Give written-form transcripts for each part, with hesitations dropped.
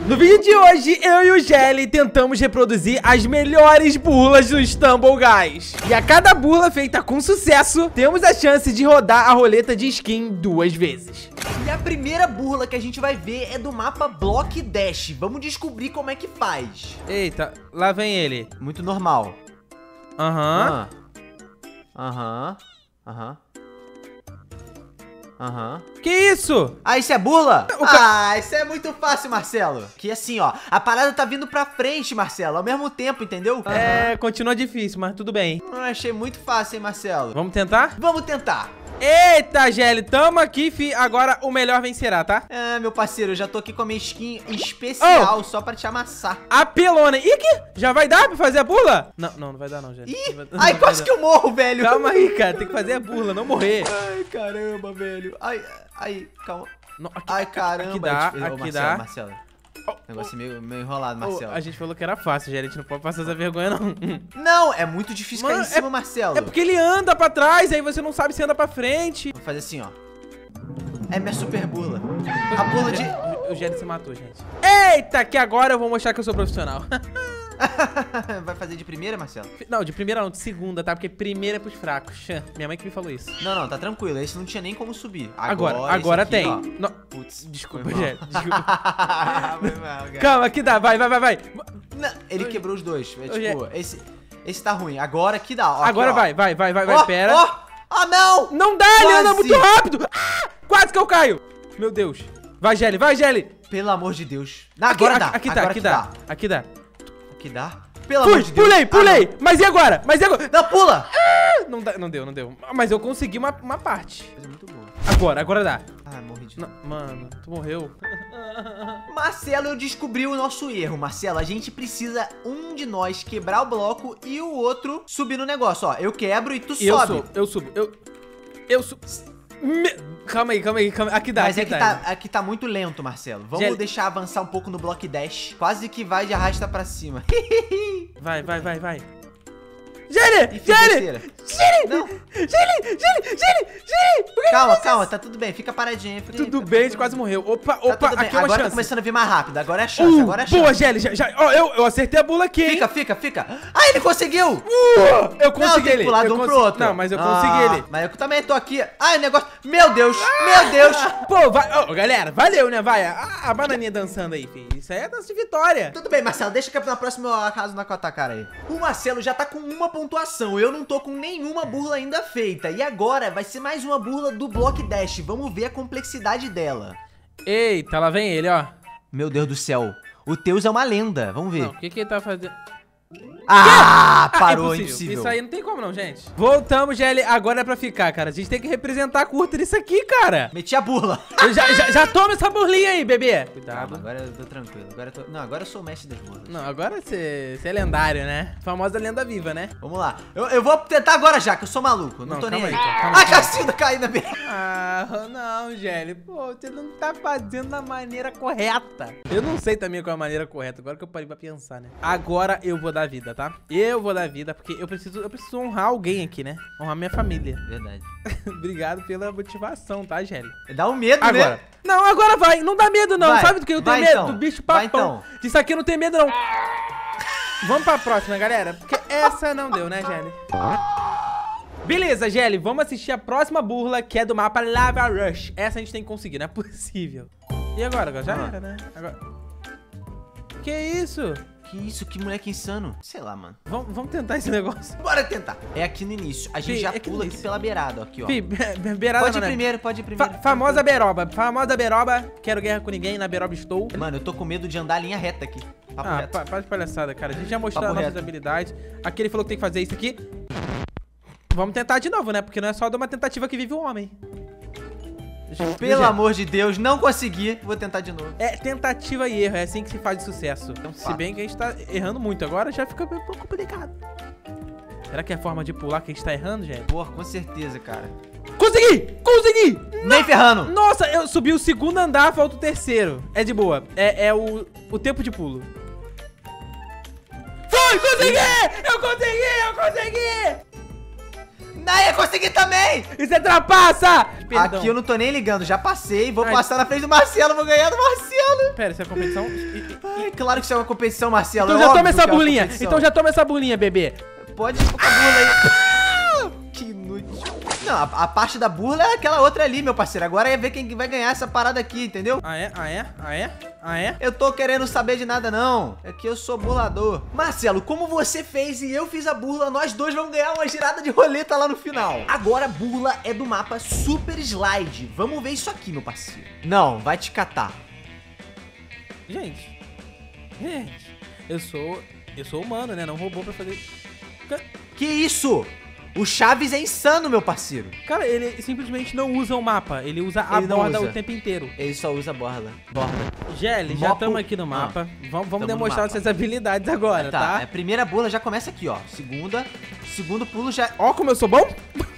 No vídeo de hoje, eu e o Gelli tentamos reproduzir as melhores burlas do Stumble Guys. E a cada burla feita com sucesso, temos a chance de rodar a roleta de skin 2 vezes. E a primeira burla que a gente vai ver é do mapa Block Dash. Vamos descobrir como é que faz. Eita, lá vem ele. Muito normal. Aham. Que isso? Ah, isso é burla? Isso é muito fácil, Marcelo. Que assim, ó, a parada tá vindo pra frente, Marcelo, ao mesmo tempo, entendeu? É, continua difícil, mas tudo bem. Achei muito fácil, hein, Marcelo? Vamos tentar? Vamos tentar. Eita, Gelli, tamo aqui, fi. Agora o melhor vencerá, tá? É, meu parceiro, eu já tô aqui com a minha skin especial, só pra te amassar. Apelona. Ih, que? Já vai dar pra fazer a burla? Não vai dar não, Gelli. Ih, ai, quase que eu morro, velho. Calma aí, cara, tem que fazer a burla, não morrer. Ai, caramba, velho. Ai, calma. Não, Ai, caramba. Aqui dá. Marcelo. Negócio meio enrolado, Marcelo. A gente falou que era fácil, Gelli, a gente não pode passar essa vergonha, não. Não, é muito difícil cair em cima, Marcelo. É porque ele anda pra trás, aí você não sabe se anda pra frente. Vou fazer assim, ó. É minha super burla. A burla de... O Gelli se matou, gente. Eita, que agora eu vou mostrar que eu sou profissional. Vai fazer de primeira, Marcelo? Não, de primeira não, de segunda, tá? Porque primeira é pros fracos. Minha mãe que me falou isso. Não, tá tranquilo. Esse não tinha nem como subir. Agora aqui, tem. Não. Putz, desculpa, Gelli. Desculpa. Mal, calma, aqui dá. Vai. Não, ele quebrou os dois. É, tipo, esse tá ruim. Agora aqui dá. Ó, agora aqui, vai, pera. Não! Não dá, ele anda muito rápido. Quase que eu caio. Meu Deus. Vai, Gelli. Pelo amor de Deus. Agora dá. Aqui dá. Aqui dá. Pelo amor de Deus. Pulei. Mas e agora? Não, pula. Não deu. Mas eu consegui uma parte. Coisa muito boa. Agora dá. Morri de novo. Mano, tu morreu. Marcelo, eu descobri o nosso erro, Marcelo. A gente precisa um de nós quebrar o bloco e o outro subir no negócio. Ó, eu quebro e tu sobe. Eu subo. Calma aí. Aqui dá. Mas aqui tá muito lento, Marcelo. Vamos deixar avançar um pouco no Block Dash. Quase que vai de arrasta pra cima. Vai. Gelli! Não. Calma, tá tudo bem. Fica paradinho. Tudo bem, a gente quase morreu. Opa, aqui é uma agora chance. tá começando a vir mais rápido. Agora é a chance, Boa, Gelli. Eu acertei a bula aqui, hein? Fica. Ah, ele conseguiu! Eu consegui ele. Pular de um pro outro. Não, mas eu consegui ele. Mas eu também tô aqui. Ai, o negócio... Meu Deus! Pô, vai... galera, valeu, né? Vai. A bananinha dançando aí, filho. Isso aí é dança de vitória. Tudo bem, Marcelo. Deixa que na próxima eu arraso na tua cara aí. O Marcelo já tá com uma pontuação. Eu não tô com nenhuma burla ainda feita. E agora vai ser mais uma burla do Block Dash. Vamos ver a complexidade dela. Eita, lá vem ele, ó. Meu Deus do céu. O Teus é uma lenda. Vamos ver. Não, o que ele tá fazendo? Parou, impossível. Isso aí não tem como não, gente. Voltamos, Gelli. Agora é pra ficar, cara. A gente tem que representar a curta nisso aqui, cara. Meti a burla. Já toma essa burlinha aí, bebê. Cuidado. Agora eu tô tranquilo. Agora eu sou o mestre das burlas. Não, agora você é lendário, né? Famosa lenda viva, né? Vamos lá. Eu vou tentar agora já, que eu sou maluco. Não tô nem aí. A Cacilda caindo na beira. Não, Gelli. Pô, você não tá fazendo da maneira correta. Eu não sei também qual é a maneira correta. Agora que eu parei pra pensar, né? Agora eu vou dar vida, tá? Eu vou dar vida, porque eu preciso honrar alguém aqui, né? Honrar minha família. Verdade. Obrigado pela motivação, tá, Gelli? Dá um medo, agora. né? Não, agora vai. Não dá medo, não. Vai. Sabe do que eu tenho medo? Então. Do bicho papão. Então. Disso aqui eu não tenho medo, não. Vamos pra próxima, galera. Porque essa não deu, né, Gelli? Beleza, Gelli. Vamos assistir a próxima burla, que é do mapa Lava Rush. Essa a gente tem que conseguir, não é possível. E agora? Já era, né? Agora... Que isso? Que moleque insano. Sei lá, mano. Vamos tentar esse negócio. Bora tentar. É aqui no início. A gente já pula aqui pela beirada, ó, aqui, ó. Beirada pode ir primeiro. Famosa beroba. Quero guerra com ninguém, na beroba estou. Mano, eu tô com medo de andar a linha reta aqui. Papo reto. Para de palhaçada, cara. A gente já mostrou as nossas habilidades. Aqui ele falou que tem que fazer isso aqui. Vamos tentar de novo, né? Porque não é só de uma tentativa que vive o homem. Pelo amor de Deus, não consegui. Vou tentar de novo. É tentativa e erro, é assim que se faz de sucesso. Se bem que a gente tá errando muito agora, já fica um pouco complicado. Será que é a forma de pular que a gente tá errando, gente? Porra, com certeza, cara. Consegui! Nem ferrando. Nossa, eu subi o segundo andar, falta o terceiro. É de boa. É o tempo de pulo. Foi! Consegui! Eu consegui! Aê, consegui também! Isso é trapaça! Perdão. Aqui eu não tô nem ligando, já passei. Vou passar na frente do Marcelo, vou ganhar do Marcelo. Pera, isso é competição? Ai, claro que isso é uma competição, Marcelo. Então é já toma óbvio essa que é uma burlinha. competição. Então já toma essa burlinha, bebê. Pode ir com a burla aí. Que inútil. Não, a parte da burla é aquela outra ali, meu parceiro. Agora é ver quem vai ganhar essa parada aqui, entendeu? Ah, é? Ah, é? Ah, é? Ah, é? Eu tô querendo saber de nada, não. É que eu sou burlador. Marcelo, como você fez e eu fiz a burla, nós dois vamos ganhar uma girada de roleta lá no final. Agora a burla é do mapa Super Slide. Vamos ver isso aqui, meu parceiro. Não, vai te catar. Gente, eu sou humano, né? Não robô pra fazer... Que isso? O Chaves é insano, meu parceiro. Cara, ele simplesmente não usa o mapa. Ele usa a Ele não borda usa. o tempo inteiro. Ele só usa borda. Gelli, já Mopo- estamos aqui no mapa. Vamos Tamo no demonstrar mapa. nossas habilidades agora, tá? A primeira burla já começa aqui, ó. Segundo pulo já... Ó como eu sou bom.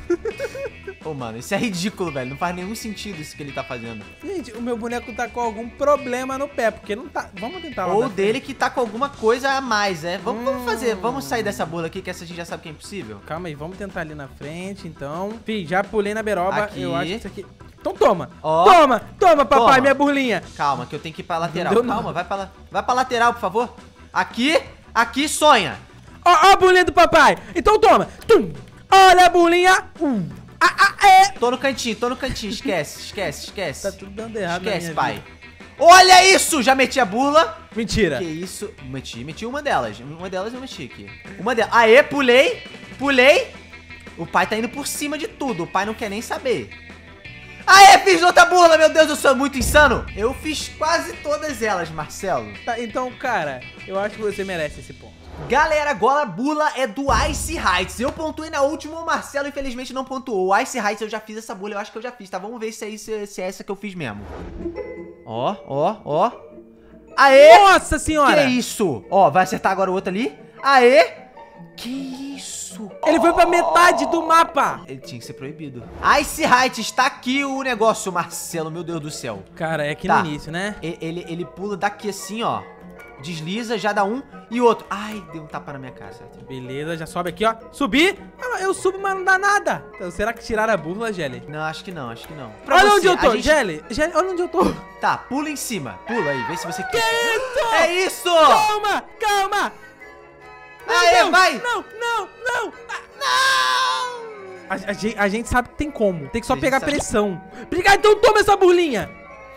Ô, mano, isso é ridículo, velho. Não faz nenhum sentido isso que ele tá fazendo. Gente, o meu boneco tá com algum problema no pé, porque não tá... Vamos tentar lá. Ou da dele frente. que tá com alguma coisa a mais, né? Vamos fazer, vamos sair dessa burla aqui, que essa a gente já sabe que é impossível. Calma aí, vamos tentar ali na frente, então. Fih, já pulei na beroba. Aqui. Eu acho que isso aqui... Então toma. Ó. Toma, papai, Toma. minha burlinha. Calma, que eu tenho que ir pra lateral. deu Calma, nada. vai pra lateral, por favor. Aqui, sonha. Ó a burlinha do papai. Então toma. Tum. Olha a burlinha. Tô no cantinho, esquece. Tá tudo dando errado na Esquece, minha pai. vida. Olha isso, já meti a burla. Mentira. Que isso? Meti uma delas. Uma delas eu meti aqui. Uma delas. Aê, pulei. O pai tá indo por cima de tudo. O pai não quer nem saber. Aê, fiz outra burla, meu Deus, eu sou muito insano. Eu fiz quase todas elas, Marcelo. Tá, então, cara, eu acho que você merece esse ponto. Galera, agora a burla é do Ice Heights. Eu pontuei na última, o Marcelo infelizmente não pontuou. O Ice Heights eu já fiz essa burla, eu acho que eu já fiz, tá? Vamos ver se é essa que eu fiz mesmo. Ó. Aê! Nossa senhora! Que isso? Ó, vai acertar agora o outro ali. Aê! Que isso? Ele foi pra metade do mapa. Ele tinha que ser proibido. Ice Heights, está aqui o negócio, Marcelo, meu Deus do céu. Cara, é aqui Tá. no início, né? Ele pula daqui assim, ó. Desliza, já dá um e outro. Ai, deu um tapa na minha cara, certo? Beleza, já sobe aqui, ó. Subi. Ah, eu subo, mas não dá nada. Então, será que tiraram a burla, Gelli? Não, acho que não. Olha onde eu tô, a gente- Gelli, olha onde eu tô. Tá, pula em cima. Pula aí, vê se você... Que isso? É isso! Calma. Meu Aê, Deus. vai! Não. A gente sabe que tem como. Tem que só A gente pegar sabe. pressão. Obrigado, então toma essa burlinha.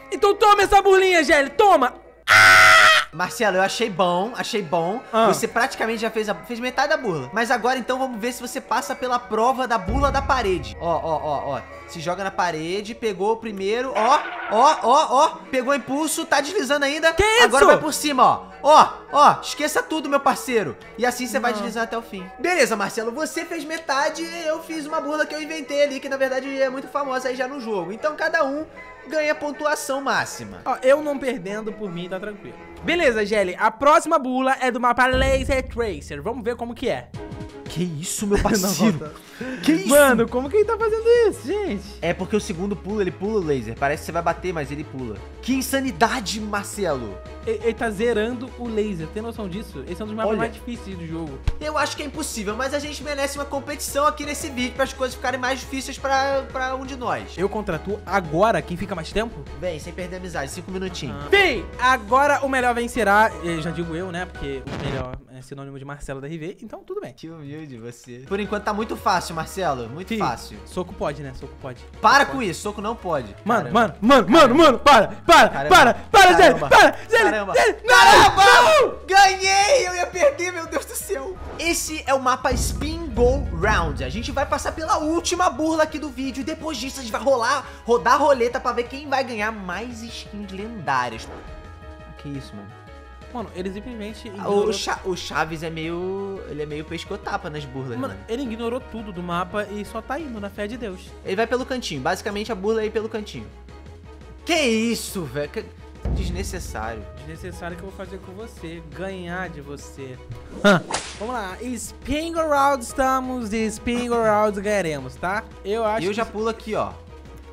Gelli, toma. Marcelo, eu achei bom. Ah. Você praticamente já fez metade da burla. Mas agora, então, vamos ver se você passa pela prova da burla da parede. Ó. Se joga na parede, pegou o primeiro, ó. Pegou impulso, tá deslizando ainda. Que isso? Agora vai por cima, ó. Esqueça tudo, meu parceiro. E assim você vai Não. deslizar até o fim. Beleza, Marcelo, você fez metade, eu fiz uma burla que eu inventei ali, que na verdade é muito famosa aí já no jogo. Então cada um ganha pontuação máxima. Ó, eu não perdendo, por mim tá tranquilo. Beleza, Gelli, a próxima burla é do mapa Laser Tracer. Vamos ver como que é. Que isso, meu Não, parceiro? volta. Que isso? Mano, como que ele tá fazendo isso, gente? É porque o segundo pulo, ele pula o laser. Parece que você vai bater, mas ele pula. Que insanidade, Marcelo. Ele tá zerando o laser, tem noção disso? Esse é um dos mapas Olha. mais difíceis do jogo. Eu acho que é impossível, mas a gente merece uma competição aqui nesse vídeo para as coisas ficarem mais difíceis pra um de nós. Eu contratuo agora quem fica mais tempo? Bem, sem perder a amizade, 5 minutinhos. Bem, agora o melhor vencerá. Já digo eu, né? Porque o melhor é sinônimo de Marcelo da RV, então tudo bem. Que humilde você. Por enquanto tá muito fácil, Marcelo. Muito Fih, fácil. Soco pode, né? Soco pode. Para com isso, soco não pode. Mano, Caramba. para, Zé, Caramba. para, Zé, Caramba. Zé, Caramba! não! Ganhei! Eu ia perder, meu Deus do céu. Esse é o mapa Spin Go Round. A gente vai passar pela última burla aqui do vídeo. E depois disso a gente vai rodar a roleta pra ver quem vai ganhar mais skins lendárias. Que isso, mano? Mano, ele simplesmente ignorou... O Chaves é meio... Ele é meio pescotapa nas burlas, Mano, né? ele ignorou tudo do mapa e só tá indo na fé de Deus. Ele vai pelo cantinho. Basicamente a burla é ir pelo cantinho. Que isso, velho? Desnecessário. Desnecessário que eu vou fazer com você. Ganhar de você. Vamos lá. Spin Go Round estamos. E Spin Go Round ganharemos, tá? Eu acho E eu já que... pulo aqui, ó.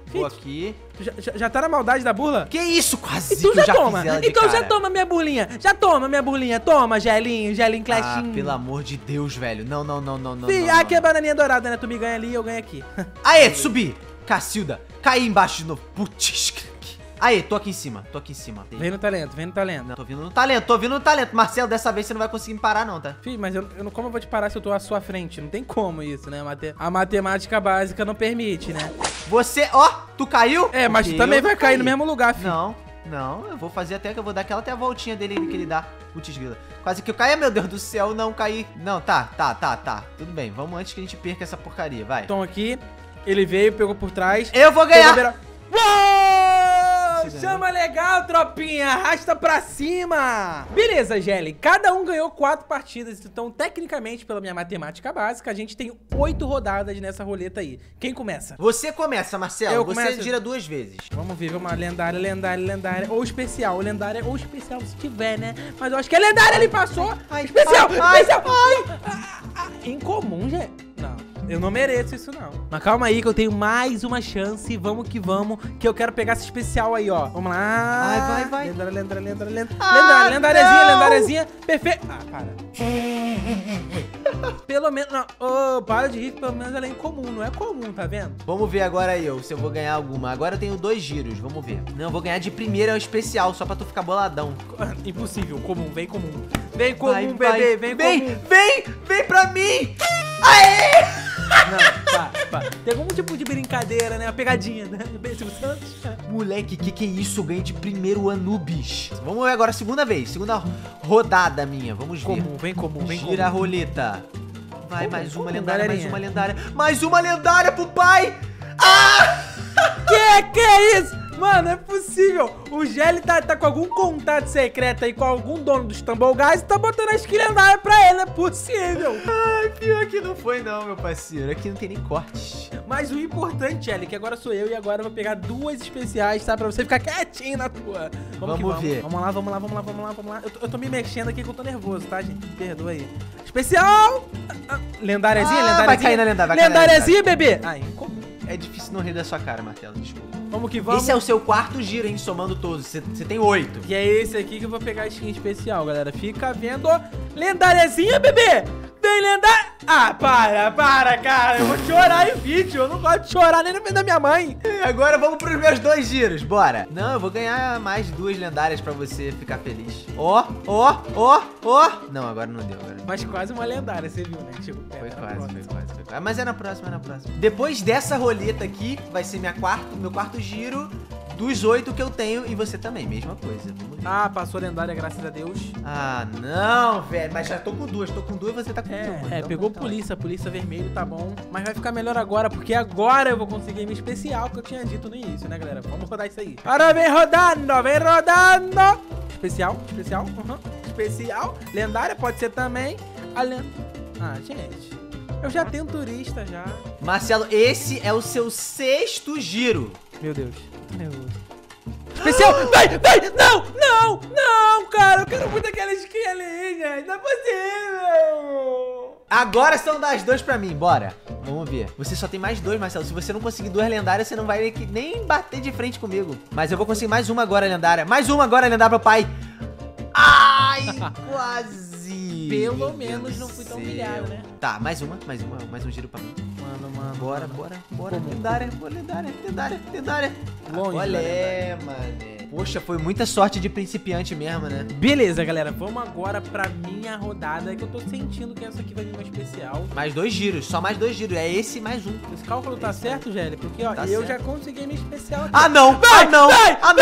Vou aqui. Já tá na maldade da burla? Que isso? Quase Então que eu já toma. fiz ela de Então já cara. toma minha burlinha. Já toma minha burlinha. Toma, gelinho clashinho. Pelo amor de Deus, velho. Não. Fih, não, aqui é bananinha dourada, né? Tu me ganha ali e eu ganho aqui. Aê, subi. Cacilda. Caí embaixo de novo. Putz. Aê, tô aqui em cima. Vem no talento, vem no talento. Não, tô vindo no talento. Marcelo, dessa vez você não vai conseguir me parar não, tá? Fih, mas como eu vou te parar se eu tô à sua frente? Não tem como isso, né? A matemática básica não permite, né? Você, ó, tu caiu? É, mas tu também vai cair no mesmo lugar, filho. Não, eu vou fazer até que eu vou dar aquela até a voltinha dele que ele dá. Putz, grila. Quase que eu caí, meu Deus do céu, não caí. Não, tá. Tudo bem, vamos antes que a gente perca essa porcaria, vai. Então aqui, ele veio, pegou por trás. Eu vou ganhar! Chama legal, tropinha! Arrasta pra cima! Beleza, Gelli. Cada um ganhou 4 partidas. Então, tecnicamente, pela minha matemática básica, a gente tem 8 rodadas nessa roleta aí. Quem começa? Você começa, Marcelo. Você começo. gira 2 vezes. Vamos ver, vamos lá. Lendária. Ou especial. Lendária ou especial, se tiver, né? Mas eu acho que é lendária, ele passou. Especial! Incomum, Gelli. Não. Eu não mereço isso, não. Mas calma aí que eu tenho mais uma chance. Vamos que vamos, que eu quero pegar esse especial aí, ó. Vamos lá. Vai. Lendariazinha. Perfeito. Ah, para. Pelo menos, não. Oh, para de rir, pelo menos ela é incomum. Não é comum, tá vendo? Vamos ver agora se eu vou ganhar alguma. Agora eu tenho 2 giros, vamos ver. Não, eu vou ganhar de primeira, é o especial, só pra tu ficar boladão. Impossível, comum, vem comum. Vem comum, bebê, vem comum. Vem pra mim! Aê! Não, pá. Tem algum tipo de brincadeira, né? Uma pegadinha, né? Silvio Santos. Moleque, que é isso? Eu ganhei de primeiro Anubis. Vamos ver agora a segunda vez. Segunda rodada minha. Vamos ver. Vem comum. Gira a roleta. Vai, mais uma lendária, galerinha. mais uma lendária. Mais uma lendária pro pai! Ah! Que é isso? Mano, não é possível. O Gelli tá com algum contato secreto aí com algum dono dos Tumble Guys e tá botando a skin lendária pra ele. Não é possível. Ai, pior que não foi não, meu parceiro. Aqui não tem nem cortes. Mas o importante, Gelli, que agora sou eu e agora eu vou pegar 2 especiais, tá? Pra você ficar quietinho na tua. Vamos ver. Vamos lá. Eu tô me mexendo aqui que eu tô nervoso, tá, gente? Perdoa aí. Especial! Lendariazinha. Vai cair na lendária, Lendariazinha, bebê. Ai, como? É difícil não rir da sua cara, Martelo, desculpa. Vamos que vamos. Esse é o seu 4º giro, hein, somando todos. Você tem 8. E é esse aqui que eu vou pegar a skin especial, galera. Fica vendo. Lendariazinha, bebê! Vem lendária! Ah, para, cara. Eu vou chorar em vídeo. Eu não gosto de chorar nem no meio da minha mãe. Agora vamos pros meus 2 giros, bora. Não, eu vou ganhar mais 2 lendárias pra você ficar feliz. Ó. Não, agora não deu. Mas quase uma lendária, você viu, né? Tipo, Foi quase. Mas é na próxima, Depois dessa roleta aqui, vai ser meu 4º giro dos 8 que eu tenho. E você também, mesma coisa. Vamos ver. Ah, passou lendária, graças a Deus. Ah, não, velho. Mas já tô com 2. Tô com 2 e você tá com 1. Então, pegou polícia vermelho, tá bom. Mas vai ficar melhor agora, porque agora eu vou conseguir minha especial que eu tinha dito no início, né, galera? Vamos rodar isso aí. Agora vem rodando. Especial. Especial. Lendária pode ser também. Ah, gente. Eu já tenho turista, já. Marcelo, esse é o seu 6º giro. Meu Deus, tô nervoso. Especial! Vai! Não, cara! Eu quero muito aquela skin ali, gente! Não é possível! Agora são das 2 pra mim, bora. Vamos ver. Você só tem mais 2, Marcelo. Se você não conseguir 2 lendárias, você não vai nem bater de frente comigo. Mas eu vou conseguir mais uma agora lendária. Mais uma agora lendária pro pai. Ai, quase. Pelo menos não fui tão humilhado, né? Tá, mais um giro pra mim. Mano. Bora. Lendária. Longe, olha, mané. Poxa, foi muita sorte de principiante mesmo, né? Beleza, galera. Vamos agora pra minha rodada, que eu tô sentindo que essa aqui vai vir uma especial. Mais 2 giros, só mais 2 giros. É esse mais um. Esse cálculo tá certo, Gelli? Porque, ó, tá eu certo. já consegui minha especial aqui. Ah, não! Vai! Não!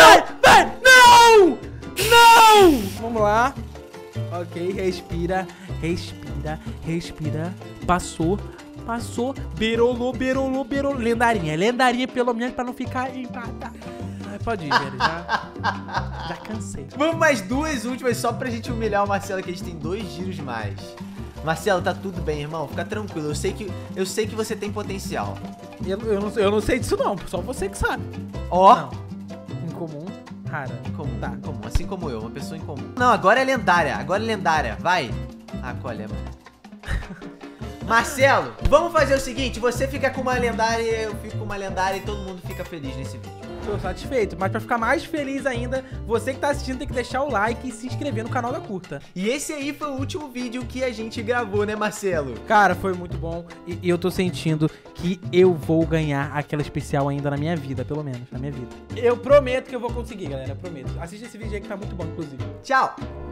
Vamos lá. Ok, respira. Passou. Berolou. Lendarinha, pelo menos, pra não ficar empatado. Pode ir, velho. Já cansei. Vamos mais 2 últimas só pra gente humilhar o Marcelo, que a gente tem 2 giros mais. Marcelo, tá tudo bem, irmão. Fica tranquilo. Eu sei que você tem potencial. Eu não sei disso, não. Só você que sabe. Ó. Não. Incomum. Rara. Incomum, Tá. incomum. Assim como eu, uma pessoa incomum. Não, agora é lendária. Vai. Ah, qual é, mano? Marcelo, vamos fazer o seguinte, você fica com uma lendária, eu fico com uma lendária e todo mundo fica feliz nesse vídeo. Tô satisfeito, mas pra ficar mais feliz ainda, você que tá assistindo tem que deixar o like e se inscrever no canal da Curta. E esse aí foi o último vídeo que a gente gravou, né, Marcelo? Cara, foi muito bom e eu tô sentindo que eu vou ganhar aquela especial ainda na minha vida, pelo menos, na minha vida. Eu prometo que eu vou conseguir, galera, eu prometo. Assiste esse vídeo aí que tá muito bom, inclusive. Tchau!